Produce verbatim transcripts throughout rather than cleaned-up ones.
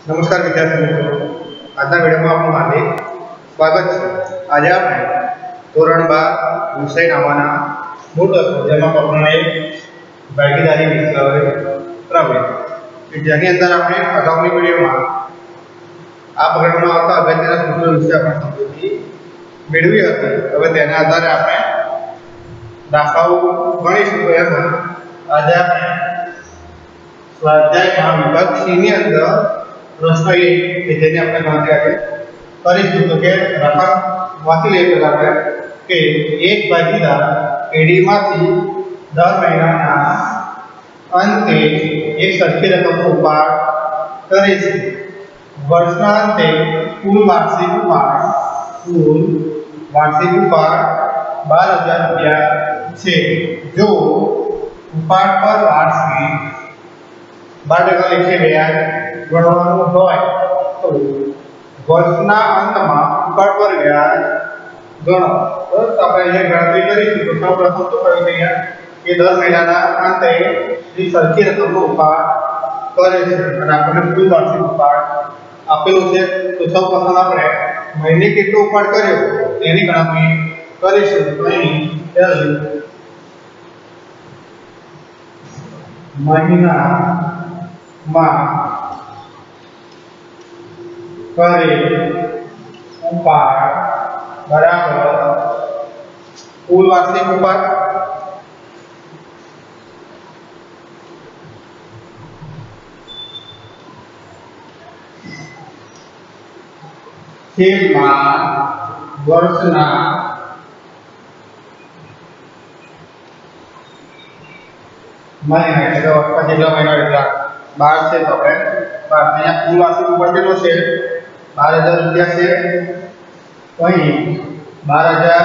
नमस्कार विद्यार्थी मित्रों, आज विडियो में आपનું हार्दिक स्वागत है। आज આપણે ધોરણ બાર વિષય નામના મૂળ તત્વો જેમાં આપણે ભાગીદારી વિષય પ્રવૃત્તિ જેની અંદર આપણે અગાઉની વિડિયોમાં આ પ્રકરણમાં આવતા અગત્યના સૂત્રો વિશે આપણે સમજૂતી મેળવી હતી। હવે તેના આધારે આપણે દાખલાઓ ગણીશું। તો એમાં આજે આપણે સ્વાધ્યાયમાં વિભાગ સી ની અંદર प्रश्न ये कि जेने આપણે ગણતરી આજે કરીશું। તો કે રકમ વાંચી લઈએ પહેલા આપણે કે એક ભાગીદાર પેઢી માંથી દર મહિનાના અંતે એક સરખી રકમ ઉપાડ કરે છે। વર્ષના અંતે કુલ વાર્ષિક ઉપાડ કુલ વાર્ષિક ઉપાડ બાર હજાર રૂપિયા છે। જો ઉપાડ પર વાર્ષિક બાર ટકા લેખે વ્યાજ ગણવાનું હોય તો વર્ષના અંતમાં ઉપાડ પર વ્યાજ ગણો। તો આપણે અહીંયા ગણતરી કરીશું તો સૌપ્રથમ તો કહ્યું અહીંયા કે દર મહિનાના અંતે જે સરખી રકમનો ઉપાડ કરે છે અને આપણને કુલ વાર્ષિક ઉપાડ આપેલો છે। તો સૌપ્રથમ આપણે મહિને કેટલો ઉપાડ કર્યો તેની ગણતરી કરીશું। તો અહીં પહેલું મહિનામાં करे उपाड बराबर कुल वार्षिक उपाड छेदमां वर्षना महीना એટલે વર્ષના જેટલા મહિના એટલા બાર છે। તો આપણે બાર અહીંયા કુલ વાર્ષિક ઉપાડ કેટલો છે बार हजार रुपया से वही बार हजार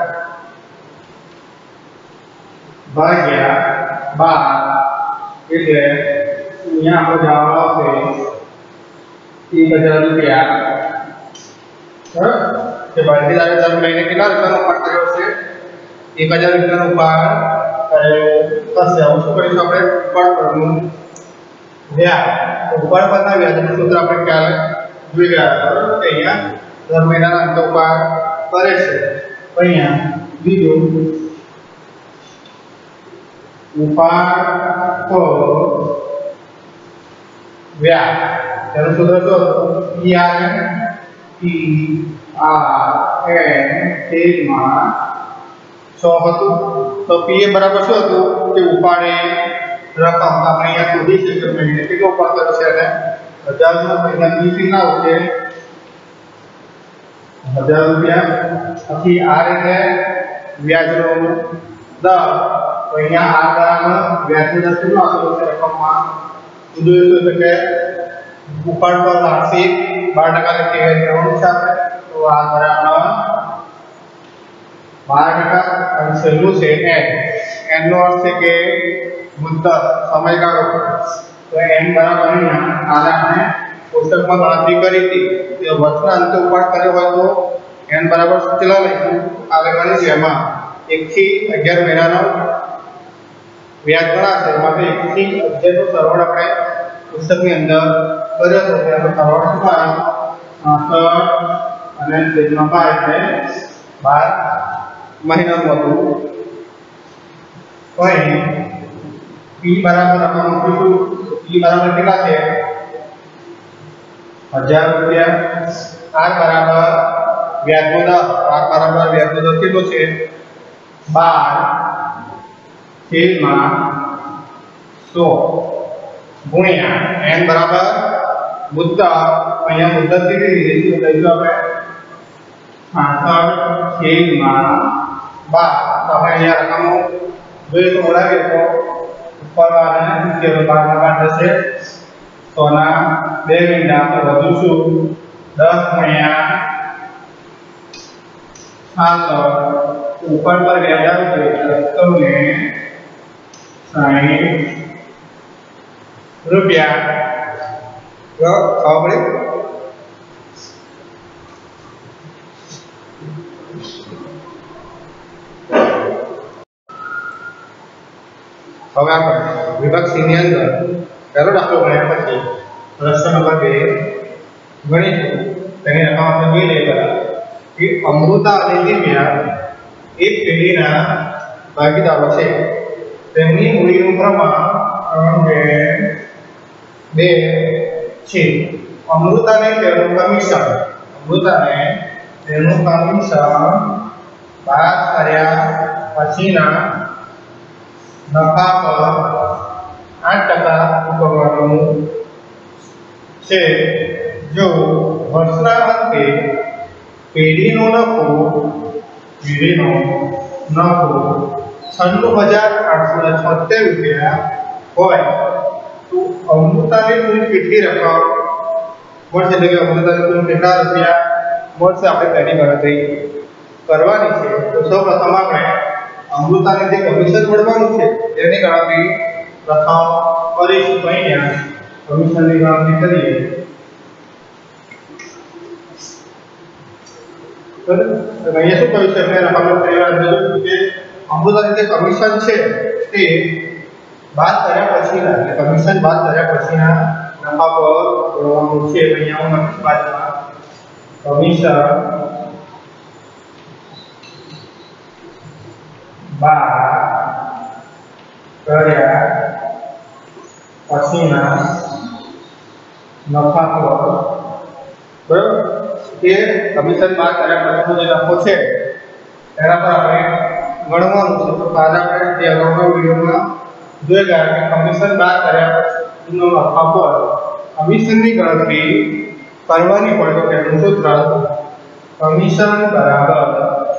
भाग्या बार એટલે અહીંયા આપણો જવાબ આવશે एक हजार रुपया। બરાબર કે ભાગીદારે દર મહિને કેટલા રૂપિયાનો ઉપાડ કર્યો છે एक हजार રૂપિયાનો ઉપાડ કર્યો થશે। હવે શું કરીશું આપણે ઉપાડ પરનું વ્યાજ। તો ઉપાડ પરના વ્યાજનું સૂત્ર આપણે ખ્યાલ જોઈ ગયા બરાબર કે અહીંયા દર મહિનાના અંતે ઉપાડ કરે છે। અહીંયા બીજું ઉપાડ પર વ્યાજ તેનું સૂત્ર શું હતું P R N P R N છેદમાં છ હતું। તો પી એ બરાબર શું હતું કે ઉપાડે રકમ આપણે અહીંયા શોધી શકીએ મહિને કેટલો ઉપાડ કર્યો છે અને हजार रुपया बीसी ना होते हजार रुपया अभी आ रहे हैं व्याज नो दर। तो यहाँ आ रहा व्याज नो दर कितना आसेलो छे रकम में जोईशुं तो के उपाड पर वार्षिक बार टका लेखे व्याज गणવાનું છે આપણે। તો આ બરાબર बार टका અને છેલ્લું છે n n નો અર્થ છે કે મુદ્દત સમયગાળો। तो n बराबर અહીંયા આને આપણે પુસ્તકમાં ગણતરી કરી હતી કે વર્ષના અંતે ઉપાડ કર્યો હોય તો n બરાબર કેટલા લઈશું આગળ ગણીશું। એમાં એક થી અગિયાર મહિનાનો વ્યાજ ગણાશે। એમાંથી એક થી અગિયાર નો સરવાળો આપણે પુસ્તકની અંદર કર્યો તો તેનો સરવાળો શું થાય આઠ અને છેદમાં બાર એટલે બાર મહિનાનું હતું। તો અહીં p બરાબર આપણે મૂકીશું ई बराबर कितना है हजार रुपया। आर बराबर व्याज नो दर आर बराबर व्याज नो दर कितना है बार छेदमां सौ गुणिया n बराबर मुद्दत અહીંયા મુદ્દત કેટલી લીધી છે લઈશું આપણે अड़सठ छेदमां बार। તો આપણે અહીંયા રકમો જોઈએ તો મળાવીએ તો ઉપર વાળાને કે બાર ના બાર થશે તો ના બે મિનિટ આપણે વધુ શું દસ ગુણ્યા સાત ઉપર પર વ્યાજ આવશે એકસો ને સાઠ રૂપિયા। તો ખબર પડી। હવે આપણે વિભાગ સી ની અંદર પહેલો દાખલો ગણ્યા પછી प्रश्न नंबर બે ગણીશું તેની રકમ આપણે જોઈ લઈએ પહેલા કે અમૃતા અને દિવ્યા એક પેઢીના ભાગીદારો છે તેમની મૂડીનું પ્રમાણ ત્રણ બે છે અમૃતાને તેનું કમિશન અમૃતાને તેનું કમિશન બાદ કર્યા પછીના નફા પર આઠ ટકા ચૂકવવાનું છે જો વર્ષના અંતે પેઢીનો નફો પેઢીનો નફો છન્નું હજાર આઠસો ને છોતેર રૂપિયા હોય તો અમૃતાની કુલ કેટલી રકમ મળશે એટલે કે અમૃતાની કુલ કેટલા રૂપિયા મળશે આપણે તેની ગણતરી કરવાની છે તો સૌપ્રથમ આપણે અમૃતાને જે કમિશન મળવાનું છે તેની ગણતરી પ્રથમ કરીશું તો અહીંયા કમિશનની ગણતરી કરીએ તો અહીંયા શું કહ્યું છે આપણે રકમ પરિવાર જોયું કે અમૃતાની જે કમિશન છે તે બાદ કર્યા પછીના એટલે કમિશન બાદ કર્યા પછીના નફા પર ગણવાનું છે અહીંયા હું લખીશ બાજુમાં કમિશન બાદ કર્યા પછીના નફા પર બરાબર કે કમિશન બાદ કર્યા પછીનો જે નફો છે તેના પર આપણે ગણવાનું છે તો કાલે આપણે જે અગાઉના વિડિયોમાં જોઈ ગયા કે કમિશન બાદ કર્યા પછીનો નફા પર કમિશનની ગણતરી કરવાની પડે તો તેનું સૂત્ર કમિશન બરાબર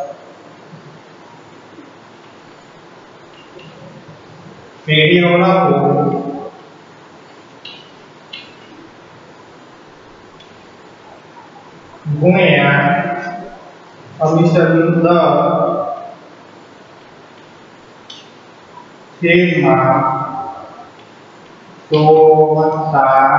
પેઢીનો નફો ગુણ્યા કમિશન દર છેદમાં સો વત્તા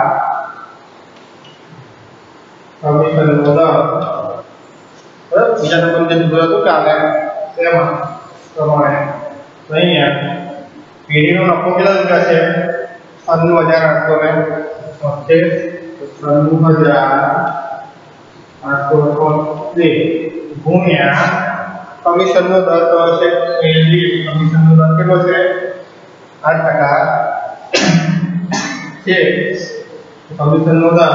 કમિશનનો દર બરાબર બીજા નંબર જે સૂત્ર હતું કાલે તેમાં પ્રમાણે અહીંયા પેઢીનો નફો કેટલા રૂપિયા છે છન્નું હજાર આઠસો ને છોતેર છન્નું હજાર આઠસો છોતેર ગુણ્યા કમિશનનો દર કયો છે કમિશનનો દર કેટલો છે આઠ ટકા છે કમિશનનો દર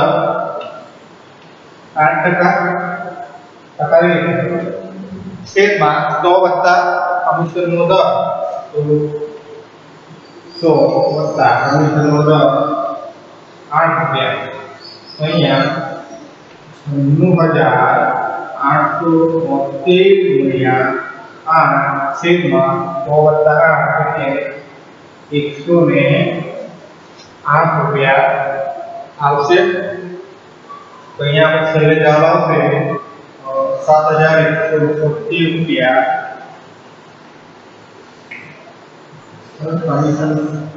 આઠ ટકા ટકાની છેદમાં સો વત્તા કમિશનનો દર તો સો વત્તા કમિશનનો દર આઠ રૂપિયા અહીંયા છન્નું હજાર આઠસો છોતેર ગુણ્યા આઠ છેદમાં સો વત્તા આઠ એટલે એકસો ને આઠ રૂપિયા આવશે તો અહીંયા આપણે છેલ્લે જવાબ આવશે સાત હજાર એકસો છોતેર રૂપિયા કમિશન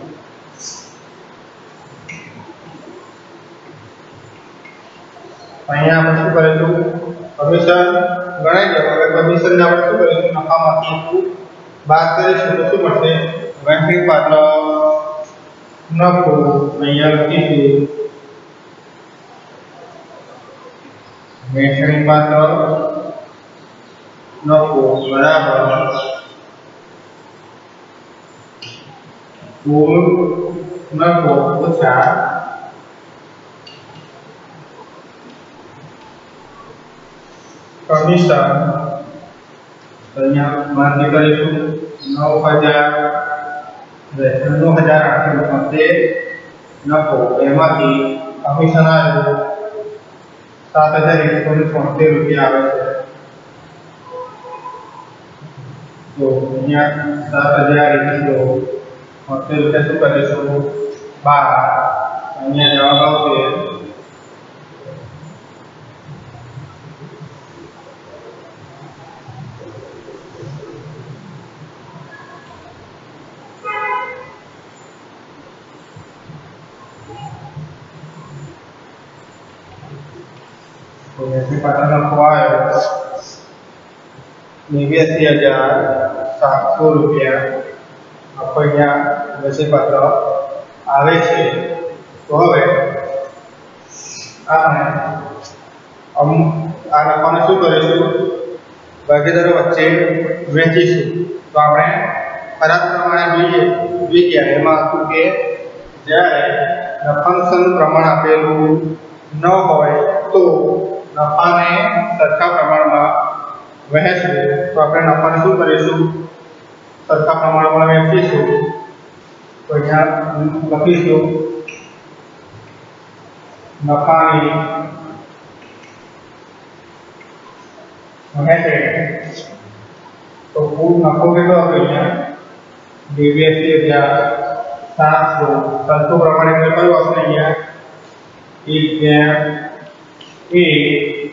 અહીંયા આપણે શું કરીશું કમિશન ગણાઈ જાય હવે કમિશન ને આપણે શું કરીશું નફામાંથી બાદ કરીશું તો શું મળશે વહેંચણી પાત્ર નફો અહીંયા લખીશું વહેંચણી પાત્ર નફો બરાબર કુલ નફો ઓછા કમિશન અહીંયા માન્ય કરીશું નવ હજાર છન્નું હજાર આઠસો છોતેર નફો એમાંથી કમિશન આવ્યું સાત હજાર એકસો ને છોતેર રૂપિયા આવે છે તો અહીંયા સાત હજાર એકસો છોતેર રૂપિયા શું કરીશું બાર અહીંયા જવાબ આવશે तो ऐसे पात्र नफो आयो नेव्यासी हजार सात सौ रुपया આપણે અહીંયા વચ્ચે પાત્ર આવે છે તો હવે આપણે અમ આ લખવાનું શું કરીશું, ભાગીદારો વચ્ચે વહેંચીશું. તો આપણે ખરાબ પ્રમાણે જોઈએ જોઈએ ક્યારે એમાં હતું કે જ્યારે નફાનું પ્રમાણ આપેલું ન હોય તો નફાને સરખા પ્રમાણમાં વહેંચવું. તો આપણે નફાને શું કરીશું, સરખા પ્રમાણમાં વહેંચીશું. તો અહીંયા લખીશું નફાની વહેંચે. તો કુલ નફો કેટલો હતો અહીંયા નેવ્યાસી હજાર સાતસો. સરખું પ્રમાણે એટલે કયું આવશે અહીંયા એક જ્યાં એક.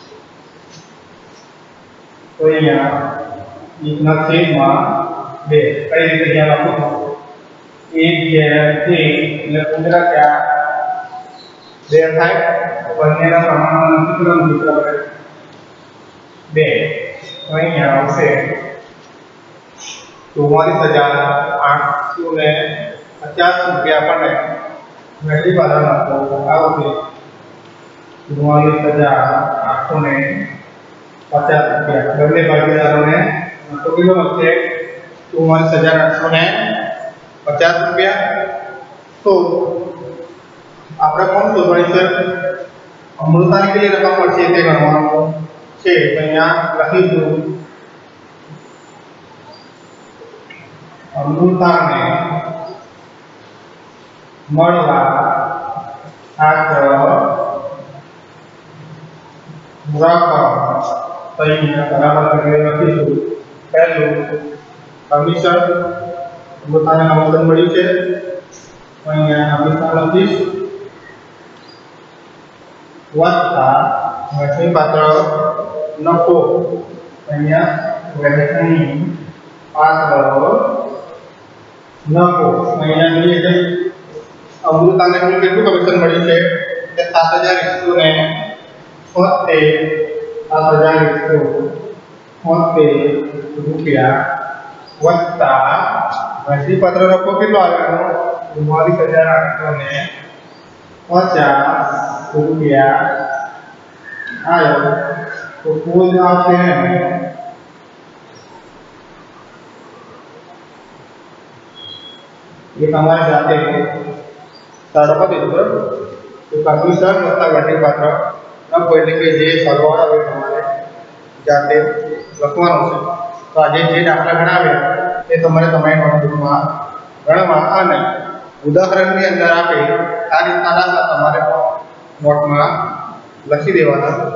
તો અહીંયા એકના છેદમાં બે. કઈ રીતે જ્યાં લખું એક જ્યાં એક એટલે કુદરા ક્યાં બે થાય. બંનેના પ્રમાણમાં કેટલું સૂત્ર પડે બે. તો અહીંયા આવશે ચુમ્માલીસ હજાર આઠસો ને પચાસ રૂપિયા આપણને વહેલી બાजार આવશે. ચુમ્માલીસ હજાર આઠસો ને પચાસ રૂપિયા બંને ભાગીદારોને તો કેટલો મળશે ચુમ્માલીસ હજાર આઠસો ને પચાસ રૂપિયા. તો આપણે કોણ શોધવાની છે, અમૃતાની કેટલી રકમ મળશે તે ગણવાનું છે. તો અહીંયા લખીશું અમૃતાને મળવા ખાતર રકમ. તો અહીંયા બરાબર કરીને લખીશું પહેલું કમિશન. અમૃતાને કમિશન મળ્યું છે. તો અહીંયા કમિશન લખીશ વત્તા વહેંચણી પાત્ર નફો. અહીંયા વહેંચણી પાત્ર નફો. અહીંયા જોઈએ છે અમૃતાને કુલ કેટલું કમિશન મળ્યું છે તે સાત હજાર એકસો ને છોતેર સાત હજાર એકસો છોતેર રૂપિયા વત્તા વહેંચણી પાત્ર નફો કેટલો આવ્યો ચુમ્માલીસ હજાર આઠસો ને પચાસ રૂપિયા આવ્યો. તો કુલ આવશે એ તમારે જાતે સરળ કરી દો. તો કમિશન વત્તા વહેંચણી પાત્ર નફો એટલે કે જે સરવાળો આવે તમારે જાતે લખવાનું છે. તો આજે જે દાખલા ગણાવ્યા એ તમારે તમારી નોટબુકમાં ગણવા અને ઉદાહરણની અંદર આપે આ રીતના દાખલા તમારે નોટમાં લખી દેવાના.